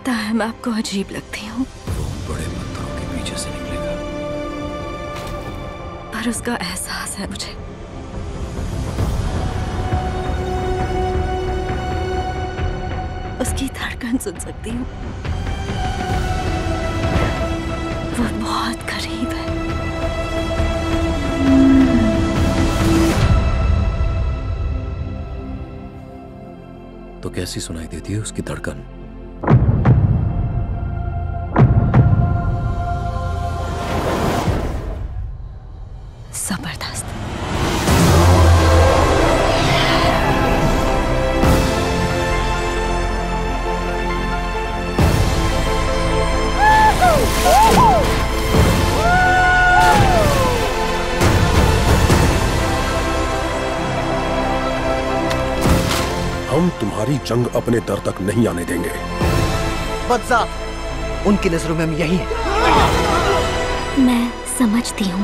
पता है मैं आपको अजीब लगती हूँ। वो बड़े पत्थरों के पीछे से निकलेगा, पर उसका एहसास है मुझे। उसकी धड़कन सुन सकती हूँ। वो बहुत करीब है। तो कैसी सुनाई देती है उसकी धड़कन? जबरदस्त। हम तुम्हारी जंग अपने दर तक नहीं आने देंगे। बदसा, उनकी नजरों में हम यही हैं। मैं समझती हूँ।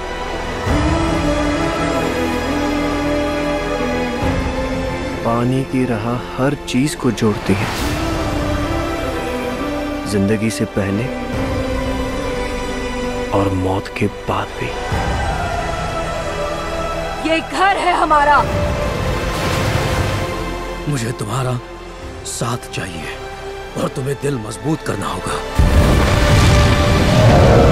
पानी की राह हर चीज को जोड़ती है, जिंदगी से पहले और मौत के बाद भी। ये घर है हमारा। मुझे तुम्हारा साथ चाहिए और तुम्हें दिल मजबूत करना होगा।